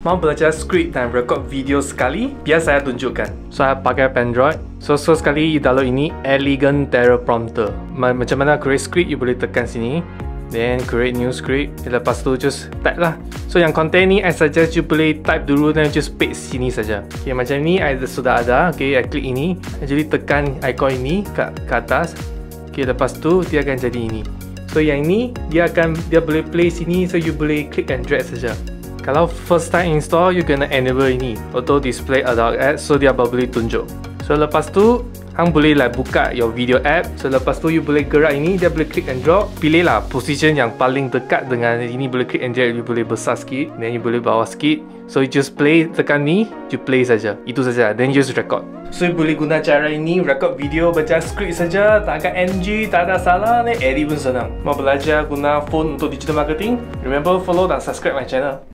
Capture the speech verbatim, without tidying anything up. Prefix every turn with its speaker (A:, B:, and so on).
A: mau belajar script dan record video sekali, biar saya tunjukkan. So, saya pakai Android. So, so sekali you download ini Elegant Teleprompter. Macam mana create script, you boleh tekan sini. Then create new script. Lepas tu just type lah. So yang content ni I suggest you boleh type dulu dan just paste sini saja. Okay, macam ni I sudah ada. Okay, I klik ini. Jadi tekan icon ini kat, kat atas. Okay, lepas tu dia akan jadi ini. So yang ini dia akan dia boleh play sini. So you boleh click and drag saja. Kalau first time install, you kena enable ini auto display adult ads. So dia boleh tunjuk. So lepas tu hang boleh lah buka your video app. So lepas tu you boleh gerak ini, dia boleh click and drop. Pilih lah position yang paling dekat dengan ini, boleh click and drag, you boleh besar sikit, then you boleh bawah sikit. So you just play, tekan ni, you play saja. Itu saja, then you just record. So you boleh guna cara ini, record video, baca script saja, tak ada N G, tak ada salah, ni edit pun senang. Mau belajar guna phone untuk digital marketing? Remember follow dan subscribe my channel.